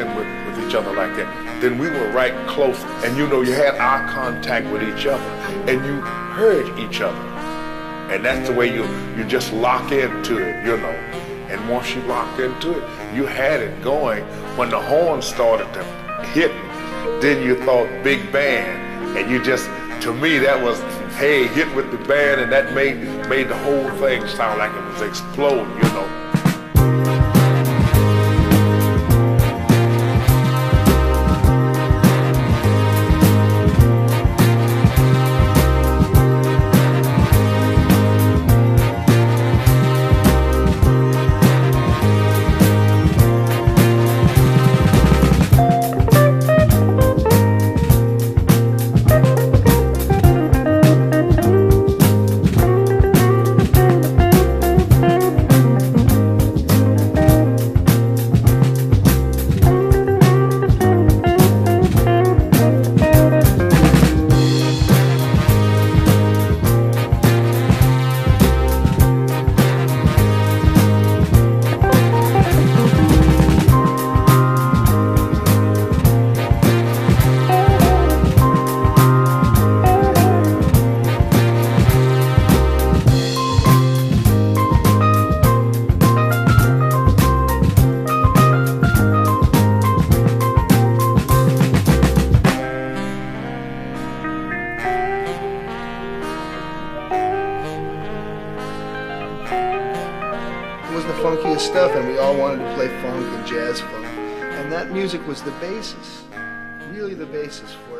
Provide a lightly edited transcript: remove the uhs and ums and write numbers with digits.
with each other like that, then we were right close, and you know, you had eye contact with each other, and you heard each other. And that's the way you just lock into it, you know. And once you locked into it, you had it going. When the horn started to hit, then you thought big band. And you just, to me, that was, hey, hit with the band, and that made the whole thing sound like it was exploding, you know. It was the funkiest stuff, and we all wanted to play funk and jazz funk. And that music was the basis, really the basis for it.